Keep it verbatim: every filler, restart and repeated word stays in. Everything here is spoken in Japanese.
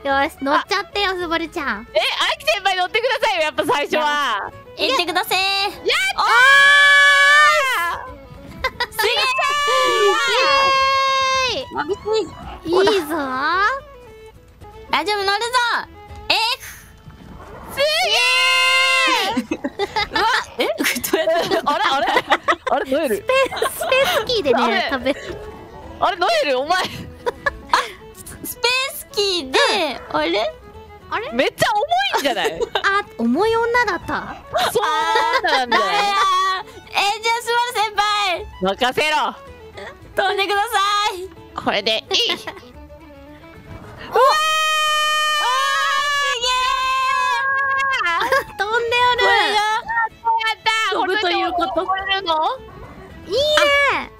よし、乗っちゃってよ、すばるちゃん。 え、あき先輩乗ってくださいよ、やっぱ最初は。 行ってください。 やったー。 すげイエー。まぶしい。 ーイ。いいぞ。 大丈夫、乗るぞ。えすげー。 ー、うわ、え、どうやって。 あれあれあれノエル。 スペーススキーであれね、食べる。 あれノエルお前。 スペースキーで、あれあれめっちゃ重いんじゃない？ あ、重い女だった。 そうなんだよ。 誰やえー、じゃあ、すばる先輩、 任せろ。 飛んでください。 これでいい。 うわー、すげー。 飛んでこれおる。 が飛ぶということ。 これるの？ いいね。